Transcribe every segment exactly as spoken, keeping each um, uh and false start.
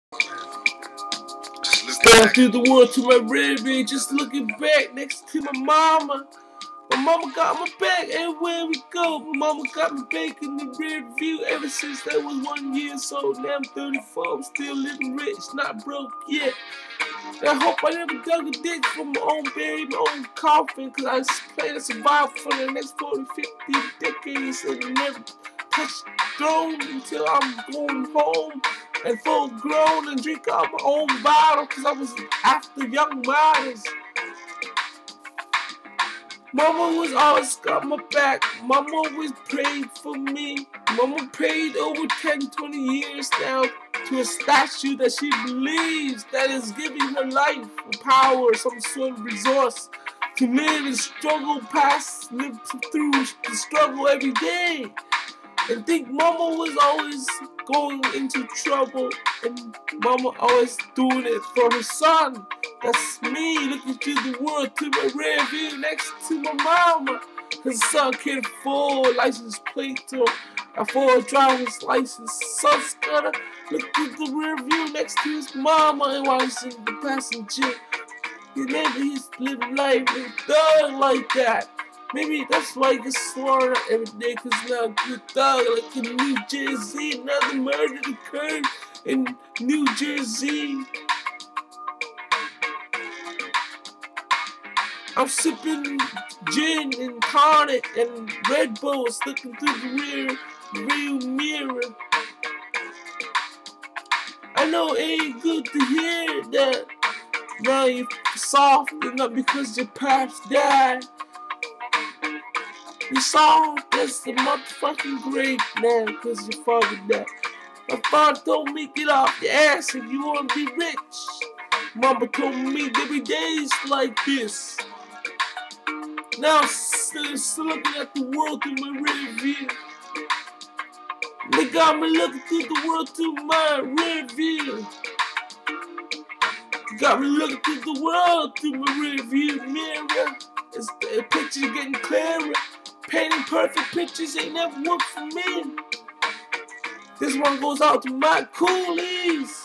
Staring through the world to my rearview, just looking back next to my mama. My mama got my back everywhere we go. My mama got me back in the rear view ever since I was one year old. Now I'm thirty-four, I'm still living rich, not broke yet. I hope I never dug a ditch for my own buried, my own coffin, cause I plan to survive for the next forty, fifty decades and never touch the throne until I'm going home and full grown and drink out my own bottle, cause I was after young models. Mama was always got my back. Mama always prayed for me. Mama prayed over ten, twenty years now to a statue that she believes that is giving her life a power, some sort of resource to live and struggle past, live through the struggle every day. And think Mama was always going into trouble, and Mama always doing it for her son. That's me looking through the world to my rear view next to my mama. His son can't afford license plate to afford driver's license. Son's gonna look through the rear view next to his mama and while he's in the passenger. Maybe he's living life and thug like that. Maybe that's why he gets slaughtered every day, cause now a good thug like in New Jersey. Another murder occurred in New Jersey. I'm sipping gin and tonic and Red Bulls, looking through the rear view mirror. I know it ain't good to hear that now you're soft and not because your pops died. You soft as the motherfucking grave now because your father died. My father told me get off your ass if you wanna be rich. Mama told me every day's like this. Now I'm still, still looking at the world through my rear view. They got me looking through the world through my rear view. Got me looking through the world through my rear view mirror. It's, the pictures getting clearer. Painting perfect pictures ain't never worked for me. This one goes out to my coolies.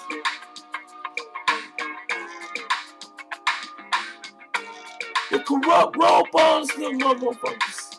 The corrupt roll bonds, little motherfuckers.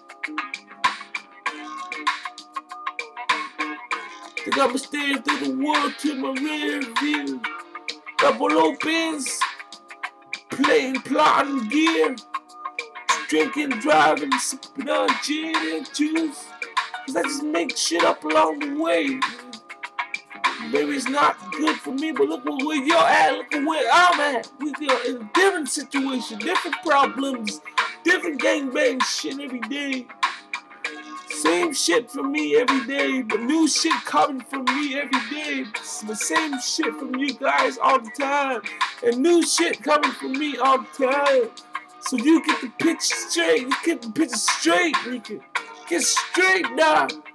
They got me staring through the world to my rear view. Double opens, playing, plotting gear, drinking, driving, sipping on gin and juice. Cause I just make shit up along the way. Maybe it's not good for me, but look where you're at, look at where I'm at. We are in a different situation, different problems, different gangbang shit every day. Same shit from me every day, but new shit coming from me every day. It's the same shit from you guys all the time, and new shit coming from me all the time. So you get the picture straight, you get the picture straight, you can get straight now.